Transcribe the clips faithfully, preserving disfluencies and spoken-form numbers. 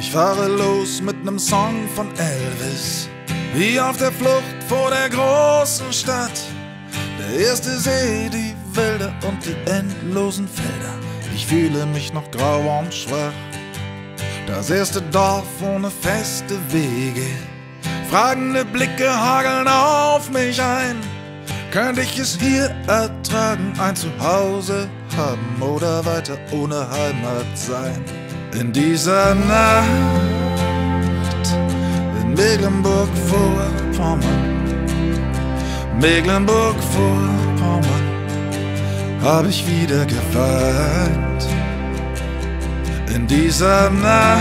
Ich fahre los mit nem Song von Elvis, wie auf der Flucht vor der großen Stadt. Der erste See, die Wälder und die endlosen Felder. Ich fühle mich noch grau und schwach. Das erste Dorf ohne feste Wege. Fragende Blicke hageln auf mich ein. Könnte ich es hier ertragen, ein Zuhause haben oder weiter ohne Heimat sein? In dieser Nacht in Mecklenburg-Vorpommern, Mecklenburg-Vorpommern, hab ich wieder geweint. In dieser Nacht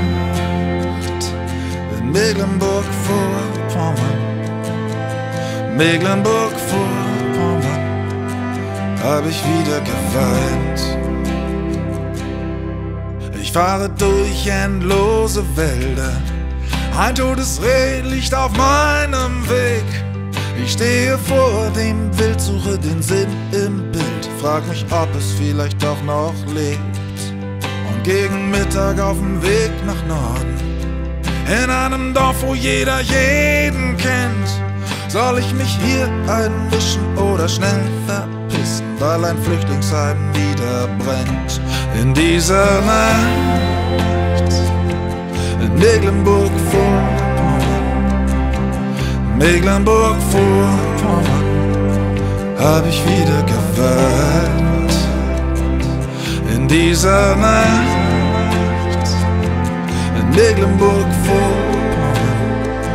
in Mecklenburg-Vorpommern, Mecklenburg-Vorpommern, hab ich wieder geweint. Ich fahre durch endlose Wälder, ein totes Reh liegt auf meinem Weg. Ich stehe vor dem Bild, suche den Sinn im Bild, frag mich, ob es vielleicht doch noch lebt. Und gegen Mittag auf dem Weg nach Norden, in einem Dorf, wo jeder jeden kennt. Soll ich mich hier einmischen oder schnell verpissen, weil ein Flüchtlingsheim wieder brennt? In dieser Nacht in Mecklenburg-Vorpommern, Mecklenburg-Vorpommern, hab ich wieder geweint. In dieser Nacht in Mecklenburg-Vorpommern,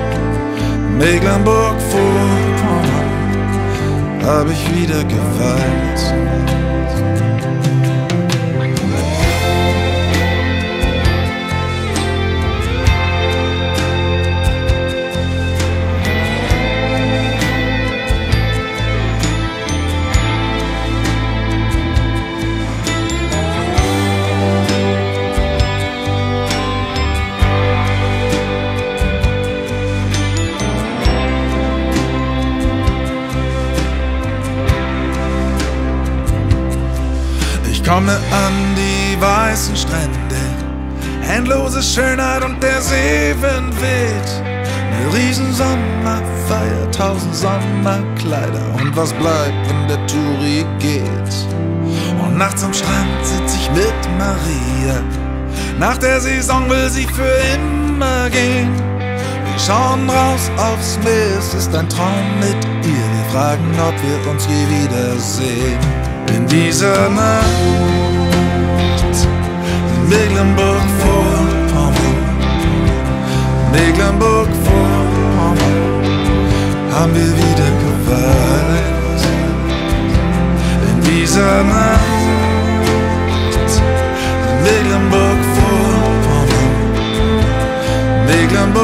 Mecklenburg-Vorpommern, hab ich wieder geweint. Ich komme an die weißen Strände, endlose Schönheit und der Seewind weht. Eine riesen Sommerfeier, tausend Sommerkleider, und was bleibt, wenn der Touri geht? Und nachts am Strand sitz ich mit Maria, nach der Saison will sie für immer gehen. Wir schauen raus aufs Meer, es ist ein Traum mit ihr, wir fragen, ob wir uns je wiedersehen. In dieser Nacht in Mecklenburg-Vorpommern, Mecklenburg-Vorpommern, haben wir wieder geweint. In dieser Nacht in Mecklenburg-Vorpommern, Mecklenburg